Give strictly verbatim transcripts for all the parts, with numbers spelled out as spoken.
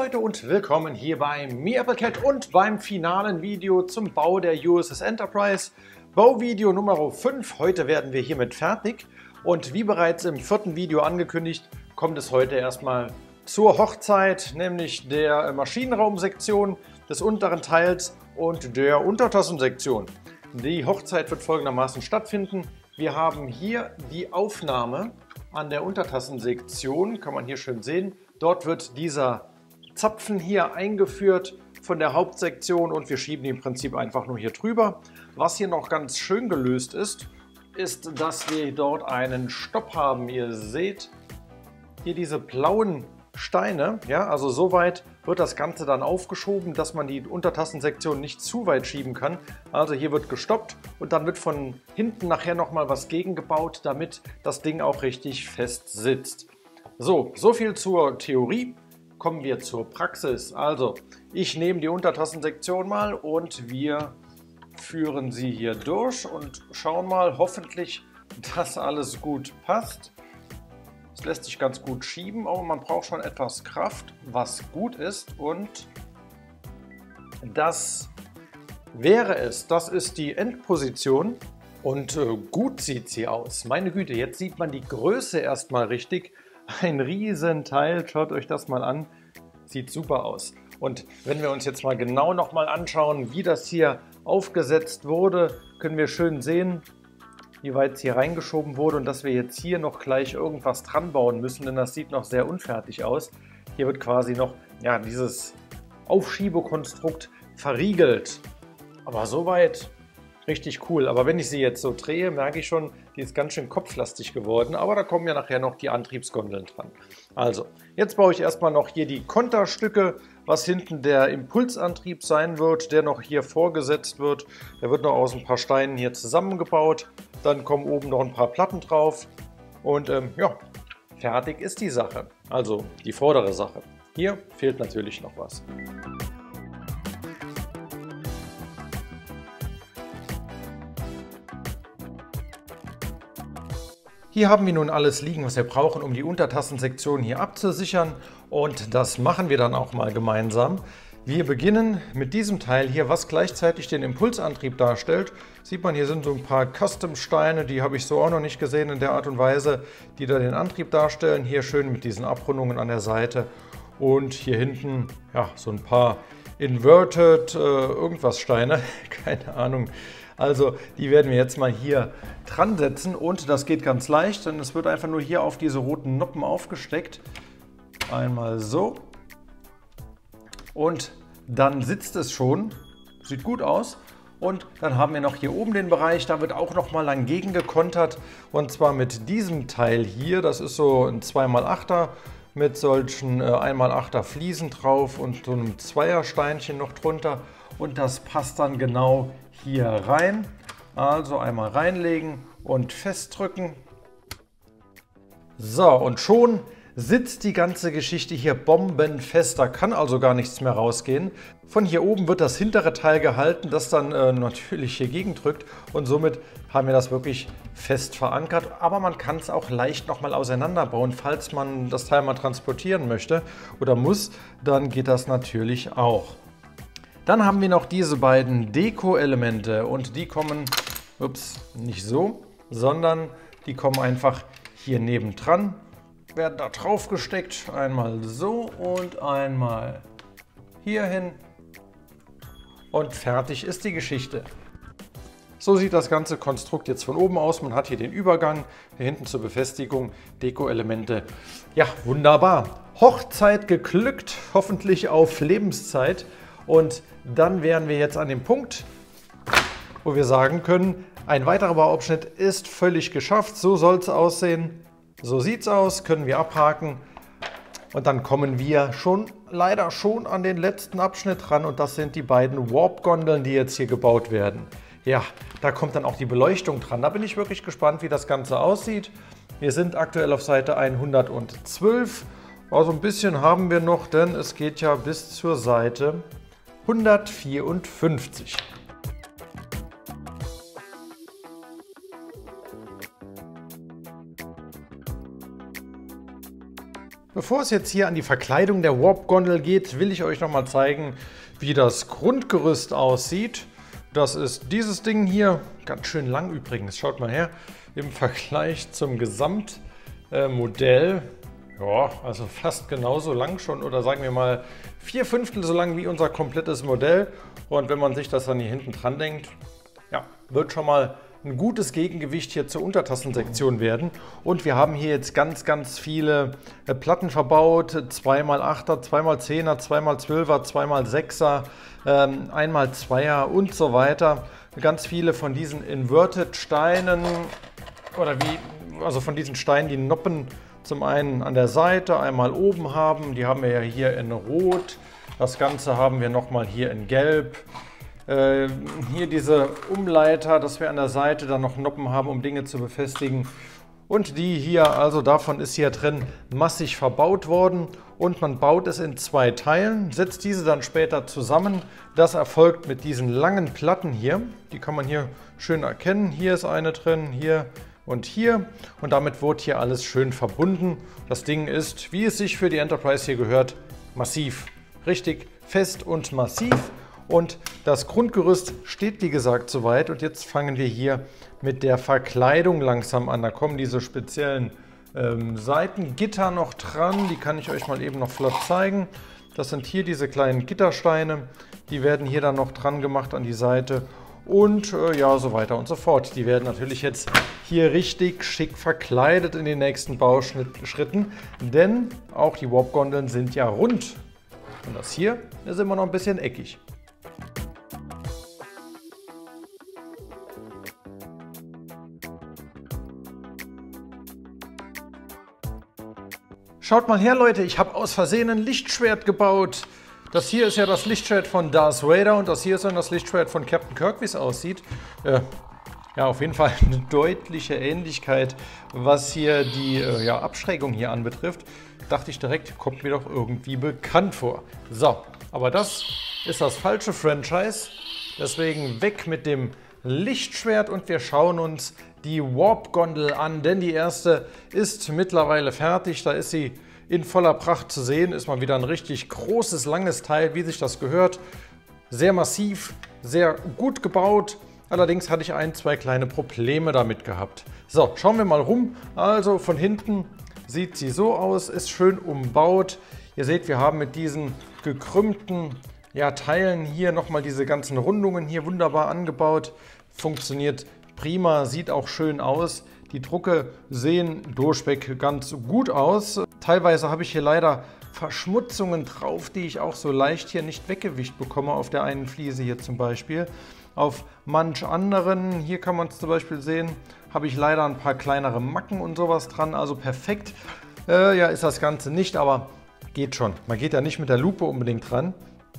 Leute und willkommen hier bei MeAppleCAD und beim finalen Video zum Bau der U S S Enterprise. Bauvideo Nummer fünf. Heute werden wir hiermit fertig und wie bereits im vierten Video angekündigt, kommt es heute erstmal zur Hochzeit, nämlich der Maschinenraumsektion des unteren Teils und der Untertassensektion. Die Hochzeit wird folgendermaßen stattfinden. Wir haben hier die Aufnahme an der Untertassensektion, kann man hier schön sehen. Dort wird dieser Zapfen hier eingeführt von der Hauptsektion und wir schieben ihn im Prinzip einfach nur hier drüber. Was hier noch ganz schön gelöst ist, ist, dass wir dort einen Stopp haben. Ihr seht hier diese blauen Steine, ja, also so weit wird das Ganze dann aufgeschoben, dass man die Untertassensektion nicht zu weit schieben kann. Also hier wird gestoppt und dann wird von hinten nachher nochmal was gegengebaut, damit das Ding auch richtig fest sitzt. So, so viel zur Theorie. Kommen wir zur Praxis. Also, ich nehme die Untertassensektion mal und wir führen sie hier durch und schauen mal hoffentlich, dass alles gut passt. Es lässt sich ganz gut schieben, aber man braucht schon etwas Kraft, was gut ist, und das wäre es. Das ist die Endposition und äh, gut sieht sie aus. Meine Güte, jetzt sieht man die Größe erstmal richtig. Ein Riesenteil, schaut euch das mal an, sieht super aus. Und wenn wir uns jetzt mal genau noch mal anschauen, wie das hier aufgesetzt wurde, können wir schön sehen, wie weit es hier reingeschoben wurde und dass wir jetzt hier noch gleich irgendwas dran bauen müssen, denn das sieht noch sehr unfertig aus. Hier wird quasi noch ja, dieses Aufschiebekonstrukt verriegelt. Aber soweit richtig cool. Aber wenn ich sie jetzt so drehe, merke ich schon, die ist ganz schön kopflastig geworden. Aber da kommen ja nachher noch die Antriebsgondeln dran. Also, jetzt baue ich erstmal noch hier die Konterstücke, was hinten der Impulsantrieb sein wird, der noch hier vorgesetzt wird. Der wird noch aus ein paar Steinen hier zusammengebaut. Dann kommen oben noch ein paar Platten drauf. Und ähm, ja, fertig ist die Sache. Also die vordere Sache. Hier fehlt natürlich noch was. Hier haben wir nun alles liegen, was wir brauchen, um die Untertassensektion hier abzusichern, und das machen wir dann auch mal gemeinsam. Wir beginnen mit diesem Teil hier, was gleichzeitig den Impulsantrieb darstellt. Sieht man, hier sind so ein paar Custom-Steine, die habe ich so auch noch nicht gesehen in der Art und Weise, die da den Antrieb darstellen. Hier schön mit diesen Abrundungen an der Seite und hier hinten ja, so ein paar Inverted äh, irgendwas Steine, keine Ahnung. Also die werden wir jetzt mal hier dran setzen und das geht ganz leicht, denn es wird einfach nur hier auf diese roten Noppen aufgesteckt. Einmal so und dann sitzt es schon, sieht gut aus. Und dann haben wir noch hier oben den Bereich, da wird auch noch mal lang gegen gekontert, und zwar mit diesem Teil hier. Das ist so ein zwei mal achter mit solchen äh, ein mal achter Fliesen drauf und so einem Zweiersteinchen noch drunter, und das passt dann genau hier rein. Also einmal reinlegen und festdrücken. So, und schon sitzt die ganze Geschichte hier bombenfest. Da kann also gar nichts mehr rausgehen. Von hier oben wird das hintere Teil gehalten, das dann äh, natürlich hier gegendrückt, und somit haben wir das wirklich fest verankert. Aber man kann es auch leicht nochmal auseinanderbauen, falls man das Teil mal transportieren möchte oder muss, dann geht das natürlich auch. Dann haben wir noch diese beiden Deko-Elemente und die kommen, ups, nicht so, sondern die kommen einfach hier nebendran, werden da drauf gesteckt, einmal so und einmal hier hin, und fertig ist die Geschichte. So sieht das ganze Konstrukt jetzt von oben aus. Man hat hier den Übergang, hier hinten zur Befestigung, Deko-Elemente. Ja, wunderbar. Hochzeit geglückt, hoffentlich auf Lebenszeit. Und dann wären wir jetzt an dem Punkt, wo wir sagen können, ein weiterer Bauabschnitt ist völlig geschafft. So soll es aussehen. So sieht es aus, können wir abhaken. Und dann kommen wir schon, leider schon an den letzten Abschnitt ran. Und das sind die beiden Warp-Gondeln, die jetzt hier gebaut werden. Ja, da kommt dann auch die Beleuchtung dran. Da bin ich wirklich gespannt, wie das Ganze aussieht. Wir sind aktuell auf Seite hundertzwölf. Also ein bisschen haben wir noch, denn es geht ja bis zur Seite hundertvierundfünfzig. Bevor es jetzt hier an die Verkleidung der Warp-Gondel geht, will ich euch noch mal zeigen, wie das Grundgerüst aussieht. Das ist dieses Ding hier, ganz schön lang übrigens, schaut mal her, im Vergleich zum Gesamtmodell. Ja, also fast genauso lang schon oder sagen wir mal vier Fünftel so lang wie unser komplettes Modell. Und wenn man sich das dann hier hinten dran denkt, ja, wird schon mal ein gutes Gegengewicht hier zur Untertassensektion werden. Und wir haben hier jetzt ganz, ganz viele äh, Platten verbaut. zwei mal achter, zwei mal zehner, zwei mal zwölfer, zwei mal sechser, ähm, ein mal zweier und so weiter. Ganz viele von diesen Inverted Steinen oder wie, also von diesen Steinen, die Noppen zum einen an der Seite, einmal oben haben. Die haben wir ja hier in Rot. Das Ganze haben wir nochmal hier in Gelb. Hier diese Umleiter, dass wir an der Seite dann noch Noppen haben, um Dinge zu befestigen. Und die hier, also davon ist hier drin massig verbaut worden. Und man baut es in zwei Teilen, setzt diese dann später zusammen. Das erfolgt mit diesen langen Platten hier. Die kann man hier schön erkennen. Hier ist eine drin, hier und hier. Und damit wird hier alles schön verbunden. Das Ding ist, wie es sich für die Enterprise hier gehört, massiv. Richtig fest und massiv. Und das Grundgerüst steht, wie gesagt, soweit. Und jetzt fangen wir hier mit der Verkleidung langsam an. Da kommen diese speziellen ähm, Seitengitter noch dran. Die kann ich euch mal eben noch flott zeigen. Das sind hier diese kleinen Gittersteine. Die werden hier dann noch dran gemacht an die Seite. Und äh, ja, so weiter und so fort. Die werden natürlich jetzt hier richtig schick verkleidet in den nächsten Bauschritten. Denn auch die Warp-Gondeln sind ja rund. Und das hier ist immer noch ein bisschen eckig. Schaut mal her, Leute, ich habe aus Versehen ein Lichtschwert gebaut. Das hier ist ja das Lichtschwert von Darth Vader und das hier ist dann das Lichtschwert von Captain Kirk, wie es aussieht. Äh, ja, auf jeden Fall eine deutliche Ähnlichkeit, was hier die äh, ja, Abschrägung hier anbetrifft. Dachte ich direkt, kommt mir doch irgendwie bekannt vor. So, aber das ist das falsche Franchise. Deswegen weg mit dem Lichtschwert und wir schauen uns die Warp-Gondel an, denn die erste ist mittlerweile fertig. Da ist sie in voller Pracht zu sehen. Ist mal wieder ein richtig großes, langes Teil, wie sich das gehört. Sehr massiv, sehr gut gebaut. Allerdings hatte ich ein, zwei kleine Probleme damit gehabt. So, schauen wir mal rum. Also von hinten sieht sie so aus, ist schön umbaut. Ihr seht, wir haben mit diesen gekrümmten ja, Teilen hier nochmal diese ganzen Rundungen hier wunderbar angebaut. Funktioniert prima, sieht auch schön aus. Die Drucke sehen durchweg ganz gut aus. Teilweise habe ich hier leider Verschmutzungen drauf, die ich auch so leicht hier nicht weggewischt bekomme, auf der einen Fliese hier zum Beispiel. Auf manch anderen, hier kann man es zum Beispiel sehen, habe ich leider ein paar kleinere Macken und sowas dran, also perfekt. Äh, ja, ist das Ganze nicht, aber geht schon. Man geht ja nicht mit der Lupe unbedingt dran.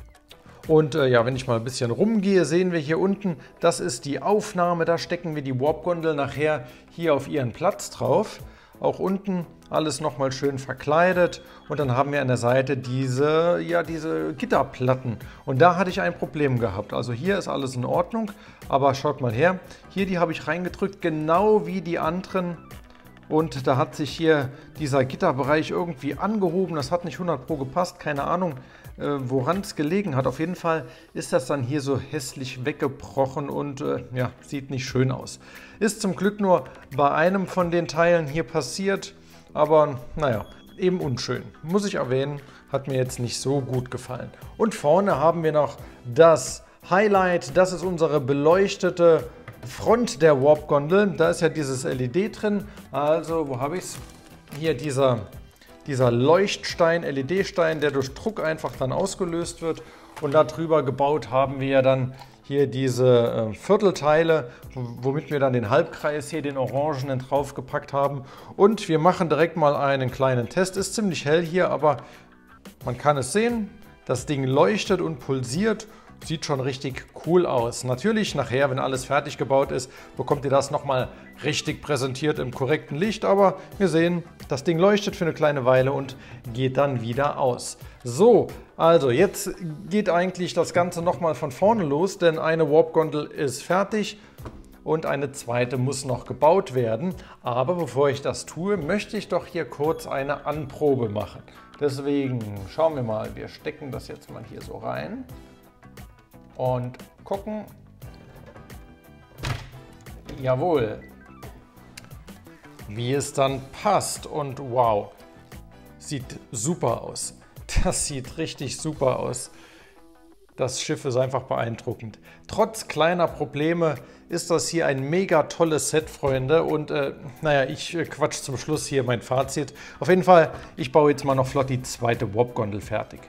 Und äh, ja, wenn ich mal ein bisschen rumgehe, sehen wir hier unten, das ist die Aufnahme, da stecken wir die Warp-Gondel nachher hier auf ihren Platz drauf. Auch unten alles nochmal schön verkleidet und dann haben wir an der Seite diese, ja, diese Gitterplatten. Und da hatte ich ein Problem gehabt. Also hier ist alles in Ordnung, aber schaut mal her, hier die habe ich reingedrückt, genau wie die anderen. Und da hat sich hier dieser Gitterbereich irgendwie angehoben, das hat nicht hundert Pro gepasst, keine Ahnung, woran es gelegen hat. Auf jeden Fall ist das dann hier so hässlich weggebrochen und äh, ja, sieht nicht schön aus. Ist zum Glück nur bei einem von den Teilen hier passiert, aber naja, eben unschön. Muss ich erwähnen, hat mir jetzt nicht so gut gefallen. Und vorne haben wir noch das Highlight, das ist unsere beleuchtete Front der Warp-Gondel. Da ist ja dieses L E D drin, also wo habe ich es? Hier dieser... Dieser Leuchtstein, L E D-Stein, der durch Druck einfach dann ausgelöst wird. Und darüber gebaut haben wir ja dann hier diese äh, Viertelteile, womit wir dann den Halbkreis hier, den orangenen, draufgepackt haben. Und wir machen direkt mal einen kleinen Test. Ist ziemlich hell hier, aber man kann es sehen. Das Ding leuchtet und pulsiert. Sieht schon richtig cool aus. Natürlich nachher, wenn alles fertig gebaut ist, bekommt ihr das nochmal richtig präsentiert im korrekten Licht. Aber wir sehen, das Ding leuchtet für eine kleine Weile und geht dann wieder aus. So, also jetzt geht eigentlich das Ganze nochmal von vorne los, denn eine Warp-Gondel ist fertig. und eine zweite muss noch gebaut werden. Aber bevor ich das tue, möchte ich doch hier kurz eine Anprobe machen. Deswegen schauen wir mal, wir stecken das jetzt mal hier so rein und gucken. Jawohl, wie es dann passt und wow, sieht super aus. Das sieht richtig super aus. Das Schiff ist einfach beeindruckend. Trotz kleiner Probleme ist das hier ein mega tolles Set, Freunde. Und äh, naja, ich äh, quatsch zum Schluss hier mein Fazit. Auf jeden Fall, ich baue jetzt mal noch flott die zweite Warp-Gondel fertig.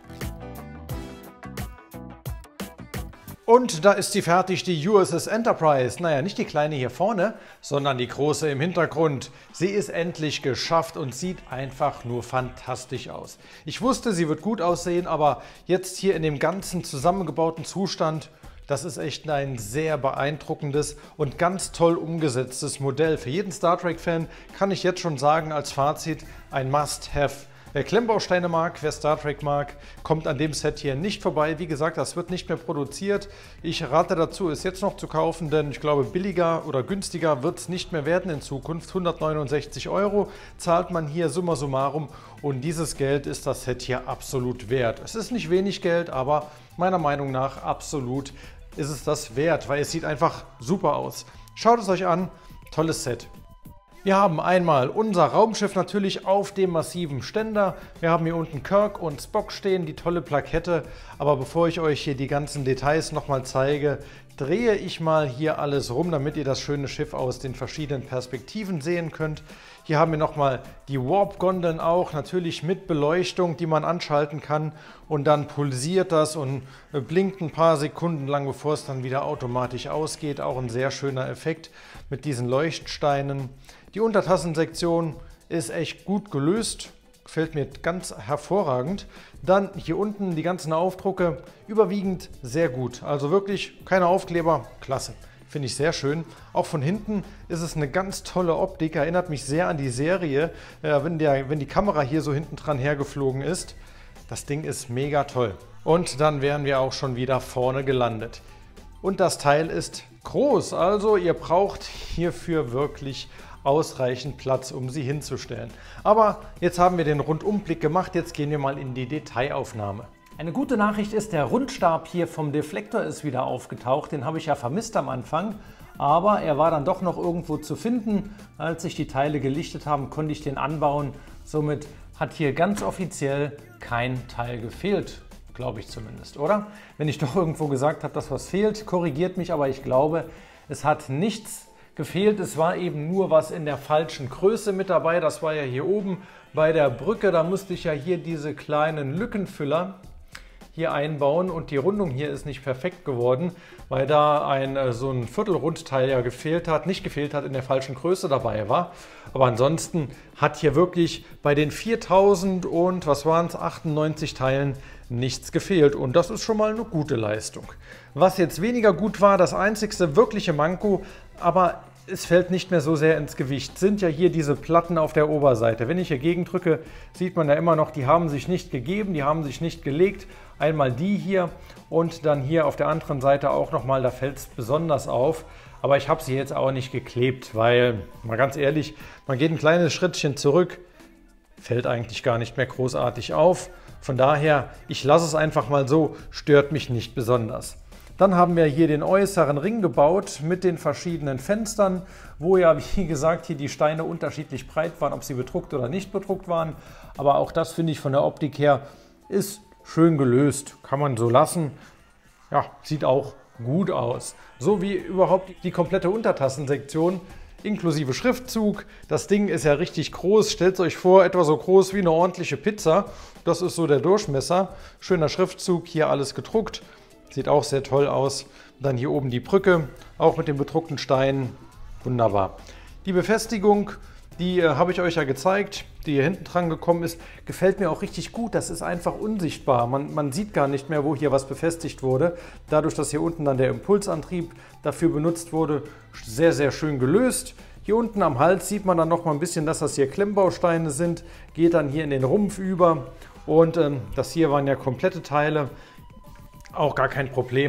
Und da ist sie fertig, die U S S Enterprise. Naja, nicht die kleine hier vorne, sondern die große im Hintergrund. Sie ist endlich geschafft und sieht einfach nur fantastisch aus. Ich wusste, sie wird gut aussehen, aber jetzt hier in dem ganzen zusammengebauten Zustand, das ist echt ein sehr beeindruckendes und ganz toll umgesetztes Modell. Für jeden Star Trek-Fan kann ich jetzt schon sagen, als Fazit, ein Must-Have. Wer Klemmbausteine mag, wer Star Trek mag, kommt an dem Set hier nicht vorbei. Wie gesagt, das wird nicht mehr produziert. Ich rate dazu, es jetzt noch zu kaufen, denn ich glaube, billiger oder günstiger wird es nicht mehr werden in Zukunft. hundertneunundsechzig Euro zahlt man hier summa summarum und dieses Geld ist das Set hier absolut wert. Es ist nicht wenig Geld, aber meiner Meinung nach absolut ist es das wert, weil es sieht einfach super aus. Schaut es euch an, tolles Set. Wir haben einmal unser Raumschiff natürlich auf dem massiven Ständer. Wir haben hier unten Kirk und Spock stehen, die tolle Plakette. Aber bevor ich euch hier die ganzen Details nochmal zeige, drehe ich mal hier alles rum, damit ihr das schöne Schiff aus den verschiedenen Perspektiven sehen könnt. Hier haben wir nochmal die Warp-Gondeln auch, natürlich mit Beleuchtung, die man anschalten kann. Und dann pulsiert das und blinkt ein paar Sekunden lang, bevor es dann wieder automatisch ausgeht. Auch ein sehr schöner Effekt mit diesen Leuchtsteinen. Die Untertassensektion ist echt gut gelöst, gefällt mir ganz hervorragend. Dann hier unten die ganzen Aufdrucke, überwiegend sehr gut. Also wirklich keine Aufkleber, klasse. Finde ich sehr schön. Auch von hinten ist es eine ganz tolle Optik, erinnert mich sehr an die Serie, äh, wenn, der, wenn die Kamera hier so hinten dran hergeflogen ist. Das Ding ist mega toll. Und dann wären wir auch schon wieder vorne gelandet. Und das Teil ist groß, also ihr braucht hierfür wirklich ausreichend Platz, um sie hinzustellen. Aber jetzt haben wir den Rundumblick gemacht, jetzt gehen wir mal in die Detailaufnahme. Eine gute Nachricht ist, der Rundstab hier vom Deflektor ist wieder aufgetaucht. Den habe ich ja vermisst am Anfang, aber er war dann doch noch irgendwo zu finden. Als sich die Teile gelichtet haben, konnte ich den anbauen. Somit hat hier ganz offiziell kein Teil gefehlt, glaube ich zumindest, oder? Wenn ich doch irgendwo gesagt habe, dass was fehlt, korrigiert mich, aber ich glaube, es hat nichts gefehlt. Es war eben nur was in der falschen Größe mit dabei. Das war ja hier oben bei der Brücke. Da musste ich ja hier diese kleinen Lückenfüller hier einbauen und die Rundung hier ist nicht perfekt geworden, weil da ein so ein Viertelrundteil ja gefehlt hat, nicht gefehlt hat, in der falschen Größe dabei war. Aber ansonsten hat hier wirklich bei den viertausend und was waren es, achtundneunzig Teilen nichts gefehlt und das ist schon mal eine gute Leistung. Was jetzt weniger gut war, das einzigste wirkliche Manko, aber es fällt nicht mehr so sehr ins Gewicht, sind ja hier diese Platten auf der Oberseite. Wenn ich hier gegen drücke, sieht man ja immer noch, die haben sich nicht gegeben, die haben sich nicht gelegt. Einmal die hier und dann hier auf der anderen Seite auch nochmal, da fällt es besonders auf. Aber ich habe sie jetzt auch nicht geklebt, weil, mal ganz ehrlich, man geht ein kleines Schrittchen zurück, fällt eigentlich gar nicht mehr großartig auf. Von daher, ich lasse es einfach mal so, stört mich nicht besonders. Dann haben wir hier den äußeren Ring gebaut mit den verschiedenen Fenstern, wo ja, wie gesagt, hier die Steine unterschiedlich breit waren, ob sie bedruckt oder nicht bedruckt waren. Aber auch das finde ich von der Optik her ist schön gelöst, kann man so lassen. Ja, sieht auch gut aus. So wie überhaupt die komplette Untertassensektion inklusive Schriftzug. Das Ding ist ja richtig groß. Stellt euch vor, etwa so groß wie eine ordentliche Pizza. Das ist so der Durchmesser. Schöner Schriftzug, hier alles gedruckt. Sieht auch sehr toll aus. Dann hier oben die Brücke, auch mit dem bedruckten Stein. Wunderbar. Die Befestigung, die äh, habe ich euch ja gezeigt, die hier hinten dran gekommen ist. Gefällt mir auch richtig gut. Das ist einfach unsichtbar. Man, man sieht gar nicht mehr, wo hier was befestigt wurde. Dadurch, dass hier unten dann der Impulsantrieb dafür benutzt wurde, sehr, sehr schön gelöst. Hier unten am Hals sieht man dann noch mal ein bisschen, dass das hier Klemmbausteine sind. Geht dann hier in den Rumpf über. Und ähm, das hier waren ja komplette Teile. Auch gar kein Problem.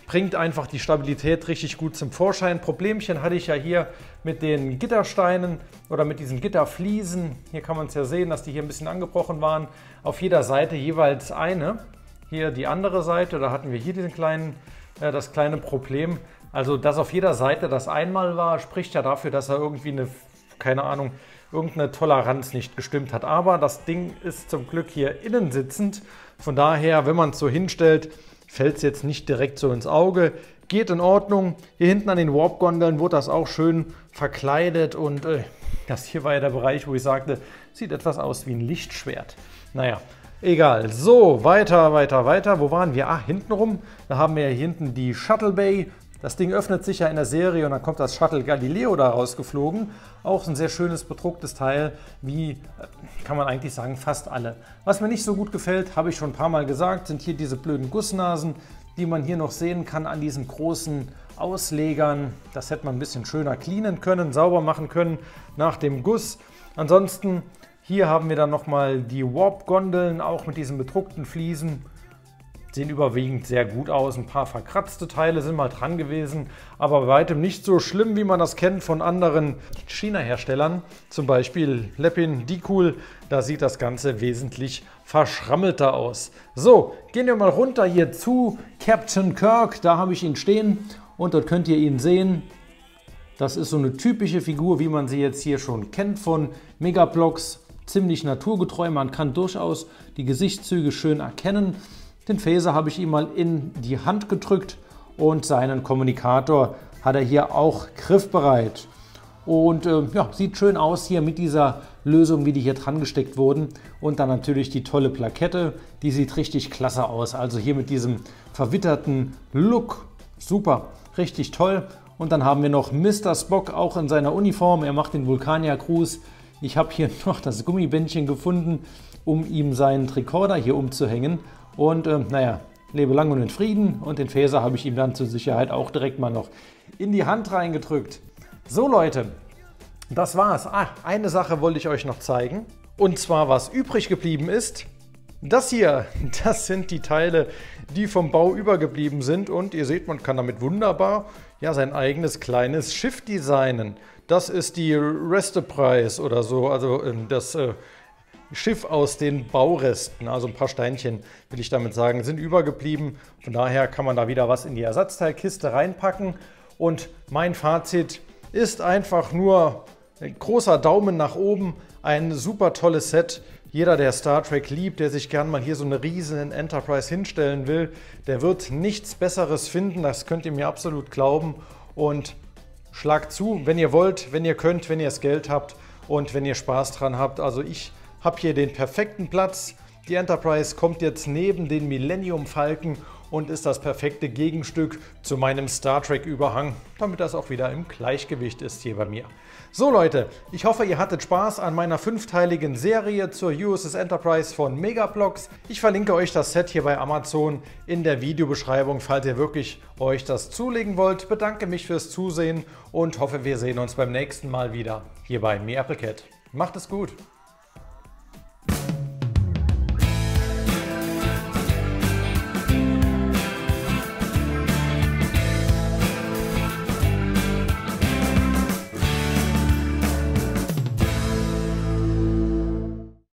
bringt einfach die Stabilität richtig gut zum Vorschein. Problemchen hatte ich ja hier mit den Gittersteinen oder mit diesen Gitterfliesen. Hier kann man es ja sehen, dass die hier ein bisschen angebrochen waren. Auf jeder Seite jeweils eine. Hier die andere Seite, da hatten wir hier diesen kleinen, äh, das kleine Problem. Also, dass auf jeder Seite das einmal war, spricht ja dafür, dass er irgendwie eine, keine Ahnung, irgendeine Toleranz nicht gestimmt hat. Aber das Ding ist zum Glück hier innen sitzend. Von daher, wenn man es so hinstellt, fällt es jetzt nicht direkt so ins Auge. Geht in Ordnung. Hier hinten an den Warp-Gondeln wurde das auch schön verkleidet. Und äh, das hier war ja der Bereich, wo ich sagte, sieht etwas aus wie ein Lichtschwert. Naja. Egal. So, weiter, weiter, weiter. Wo waren wir? Ah, hinten rum. Da haben wir hier hinten die Shuttle Bay. Das Ding öffnet sich ja in der Serie und dann kommt das Shuttle Galileo da rausgeflogen. Auch ein sehr schönes, bedrucktes Teil, wie, kann man eigentlich sagen, fast alle. Was mir nicht so gut gefällt, habe ich schon ein paar Mal gesagt, sind hier diese blöden Gussnasen, die man hier noch sehen kann an diesen großen Auslegern. Das hätte man ein bisschen schöner cleanen können, sauber machen können nach dem Guss. Ansonsten hier haben wir dann nochmal die Warp-Gondeln, auch mit diesen bedruckten Fliesen. Sehen überwiegend sehr gut aus. Ein paar verkratzte Teile sind mal dran gewesen, aber bei weitem nicht so schlimm, wie man das kennt von anderen China-Herstellern. Zum Beispiel Lepin, Dikul. Da sieht das Ganze wesentlich verschrammelter aus. So, gehen wir mal runter hier zu Captain Kirk. Da habe ich ihn stehen und dort könnt ihr ihn sehen. Das ist so eine typische Figur, wie man sie jetzt hier schon kennt von Megabloks. Ziemlich naturgetreu, man kann durchaus die Gesichtszüge schön erkennen. Den Phaser habe ich ihm mal in die Hand gedrückt und seinen Kommunikator hat er hier auch griffbereit. Und äh, ja, sieht schön aus hier mit dieser Lösung, wie die hier dran gesteckt wurden. Und dann natürlich die tolle Plakette, die sieht richtig klasse aus. Also hier mit diesem verwitterten Look, super, richtig toll. Und dann haben wir noch Mister Spock auch in seiner Uniform, er macht den Vulkanier-Gruß. Ich habe hier noch das Gummibändchen gefunden, um ihm seinen Tricorder hier umzuhängen. Und äh, naja, lebe lang und in Frieden. Und den Phaser habe ich ihm dann zur Sicherheit auch direkt mal noch in die Hand reingedrückt. So Leute, das war's. Ah, eine Sache wollte ich euch noch zeigen. Und zwar, was übrig geblieben ist. Das hier, das sind die Teile, die vom Bau übergeblieben sind. Und ihr seht, man kann damit wunderbar ja, sein eigenes kleines Schiff designen. Das ist die Resteprize oder so, also äh, das äh, Schiff aus den Bauresten, also ein paar Steinchen, will ich damit sagen, sind übergeblieben. Von daher kann man da wieder was in die Ersatzteilkiste reinpacken. Und mein Fazit ist einfach nur ein großer Daumen nach oben, ein super tolles Set. Jeder, der Star Trek liebt, der sich gern mal hier so eine riesen Enterprise hinstellen will, der wird nichts Besseres finden, das könnt ihr mir absolut glauben. Und schlagt zu, wenn ihr wollt, wenn ihr könnt, wenn ihr das Geld habt und wenn ihr Spaß dran habt. Also ich habe hier den perfekten Platz. Die Enterprise kommt jetzt neben den Millennium Falcon und ist das perfekte Gegenstück zu meinem Star Trek Überhang, damit das auch wieder im Gleichgewicht ist hier bei mir. So Leute, ich hoffe, ihr hattet Spaß an meiner fünfteiligen Serie zur U S S Enterprise von Megabloks. Ich verlinke euch das Set hier bei Amazon in der Videobeschreibung, falls ihr wirklich euch das zulegen wollt. Bedanke mich fürs Zusehen und hoffe, wir sehen uns beim nächsten Mal wieder hier bei MeAppleCat. Macht es gut!